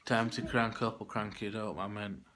Time to crank up or crank it up, I meant.